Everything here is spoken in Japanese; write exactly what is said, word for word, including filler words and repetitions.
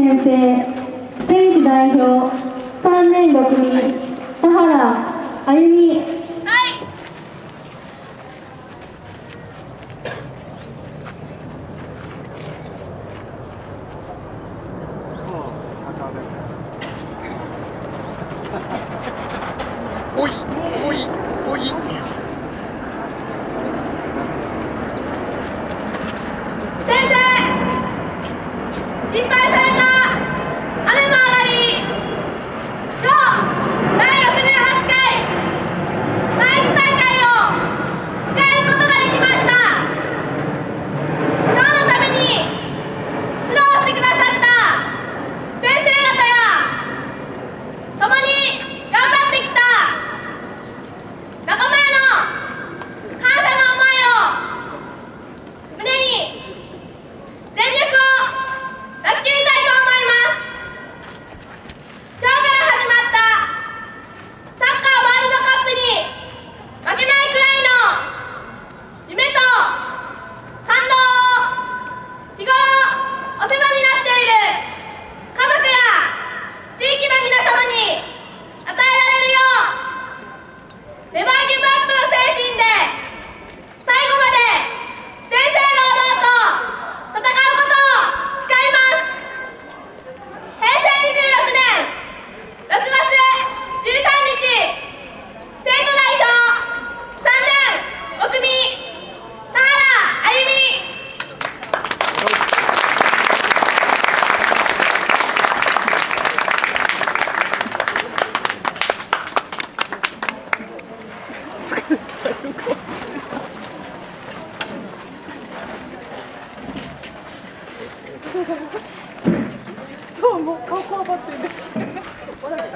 先生、選手代表さんねんご組田原あゆみ。 おいおいおい。 先生、心配された雨も上がり、今日だいろくじゅうはちかい体育大会を迎えることができました。今日のために指導してくださった先生方や共に頑張ってきた仲間への感謝の思いを胸に全力を出し切りたいと思います。今日から始まったサッカーワールドカップに負けないくらいの夢と感動を日頃お世話になっている家族や地域の皆様に与えられるようネバーギブアップの精神で最後まで正々堂々と戦うことを誓います。へいせいにじゅうろくねんろくがつじゅうさんにち、生徒代表さんねんご組田原あゆみ。 そう、もう顔こわばってる。